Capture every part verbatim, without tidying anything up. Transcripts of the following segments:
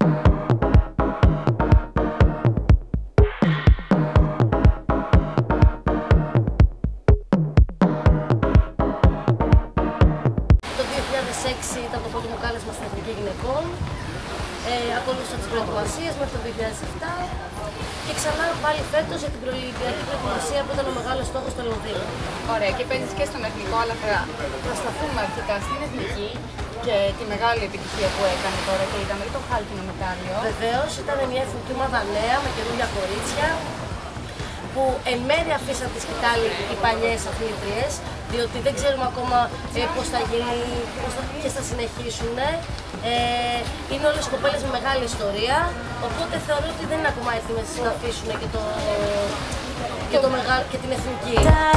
Ήταν το πρώτο μου κάλεσμα στην Εθνική Γυναικών. Ε, ακολούθησα τις προετοιμασίες μέχρι το δύο χιλιάδες επτά και ξανά πάλι φέτος για την προελπιακή προετοιμασία που ήταν ο μεγάλος στόχος στο Λονδίνο. Ωραία, και παίζεις και στον Εθνικό, αλλά θα, θα σταθούμε αρχικά στην Εθνική και τη μεγάλη επιτυχία που έκανε τώρα και είδαμε το χάλκινο μετάλλιο. Βεβαίως, ήταν μια εθνική ομάδα νέα με καινούργια κορίτσια που εν μέρει αφήσαν τη σκητάλη οι παλιές αθλήτριες, διότι δεν ξέρουμε ακόμα ε, πώς θα γίνει, πώς θα, ποιες θα συνεχίσουν. Ε, είναι όλες οι κοπέλες με μεγάλη ιστορία, οπότε θεωρώ ότι δεν είναι ακόμα έτοιμες να αφήσουν και, το, και, το μεγα, και την εθνική.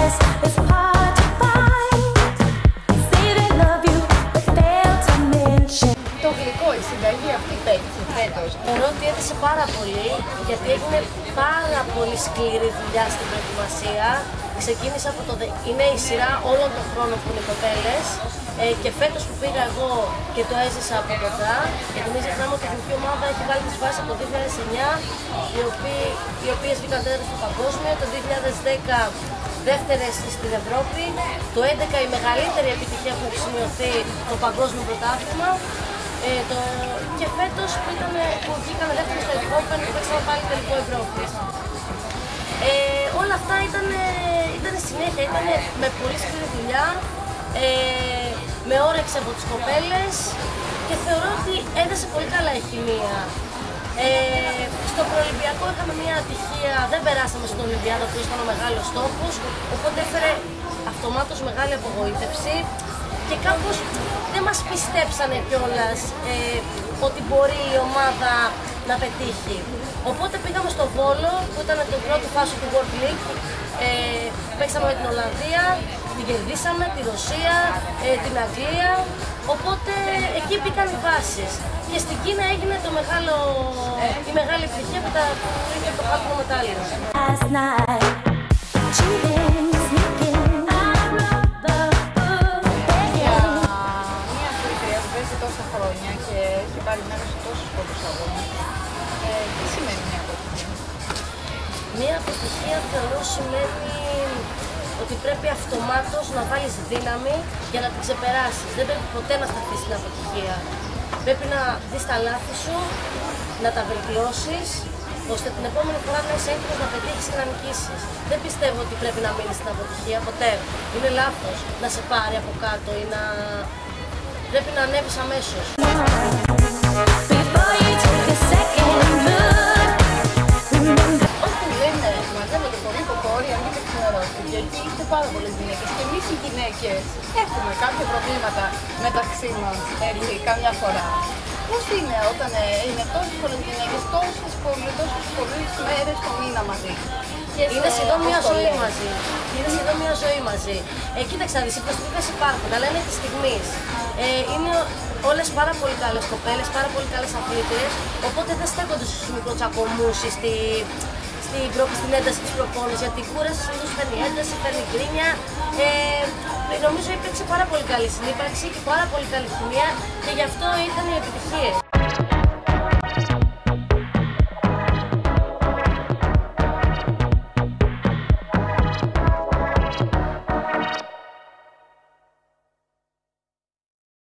Το γλυκό, η συνταγή αυτή πέτυχε φέτος. Θεωρώ ότι έδειξε πάρα πολύ, γιατί έγινε πάρα πολύ σκληρή δουλειά στην προετοιμασία. Ξεκίνησε από το... είναι η σειρά όλων των χρόνων που είναι οι κοπέλες ε, και φέτος που πήγα εγώ και το έζησα από κοντά, γιατί μην ξεχνάμε ότι η εθνική ομάδα έχει βάλει τις βάσεις από το δύο χιλιάδες εννιά, οι, οποίοι, οι οποίες βγήκαν τέταρτες στο παγκόσμιο, το δύο χιλιάδες δέκα δεύτερες στην Ευρώπη, το δύο χιλιάδες έντεκα η μεγαλύτερη επιτυχία που έχει σημειωθεί το παγκόσμιο πρωτάθλημα. Ε, το... και φέτος που, ήταν, που βγήκαν δεύτεροι στο Open που παίξαμε πάλι τελικό Ευρώπη. Ε, όλα αυτά ήταν, ήταν συνέχεια, ήταν με πολύ σκληρή δουλειά, ε, με όρεξη από τις κοπέλες και θεωρώ ότι έδεσε πολύ καλά η χημεία. Ε, στο προολυμπιακό είχαμε μια ατυχία, δεν περάσαμε στον Ολυμπιάδο που ήταν ο μεγάλος στόχος, οπότε έφερε αυτομάτως μεγάλη απογοήτευση και κάπως δεν μας πιστέψανε κιόλας ε, ότι μπορεί η ομάδα να πετύχει. Οπότε πήγαμε στο Βόλο που ήταν το πρώτο φάσο του World League, ε, παίξαμε με την Ολλανδία, την κερδίσαμε, τη Ρωσία, ε, την Αγγλία, οπότε εκεί μπήκαν οι βάσεις. Και στην Κίνα έγινε το μεγάλο, η μεγάλη επιτυχία που είχε το χάλκινο μετάλλιο. Τόσα χρόνια και έχει πάρει μέρος σε τόσους πολλούς αγώνες. Ε, τι σημαίνει μια αποτυχία? Μια αποτυχία θεωρώ σημαίνει ότι πρέπει αυτομάτως να βάλεις δύναμη για να την ξεπεράσεις. Δεν πρέπει ποτέ να σταθείς στην αποτυχία. Πρέπει να δεις τα λάθη σου, να τα βελτιώσεις, ώστε την επόμενη φορά να είσαι έτοιμος να πετύχεις και να νικήσεις. Δεν πιστεύω ότι πρέπει να μείνεις στην αποτυχία ποτέ. Είναι λάθος να σε πάρει από κάτω ή να... Πρέπει να ανέβεις αμέσως. Όσοι λένε, μαζεύω και πολύ κοκόρι, αν και ξενερώσει, γιατί είστε πάρα πολλές γυναίκες και εμείς οι γυναίκες έχουμε κάποια προβλήματα μεταξύ μας, έτσι, καμιά φορά. Πώς είναι όταν ε, είναι τόσες πολλές γυναίκες, τόσες πολλές, τόσες πολλές μέρες το μήνα μαζί? Είναι σχεδόν μια ζωή μαζί. Είναι σχεδόν μια ζωή μαζί. Ε, κοίταξε να δεις, οι υποστηρίκτες υπάρχουν, αλλά είναι της στιγμής. Ε, είναι όλες πάρα πολύ καλές κοπέλες, πάρα πολύ καλές αθλήτριες, οπότε δεν στέκονται στους μικροτσακωμούς ή στη, στην, προ, στην ένταση της προπόνησης, γιατί η κούραση συνήθως φέρνει ένταση, φέρνει γκρίνια. Ε, νομίζω υπήρξε πάρα πολύ καλή συνύπαρξη και πάρα πολύ καλή χημεία και γι' αυτό ήρθαν οι επιτυχίες.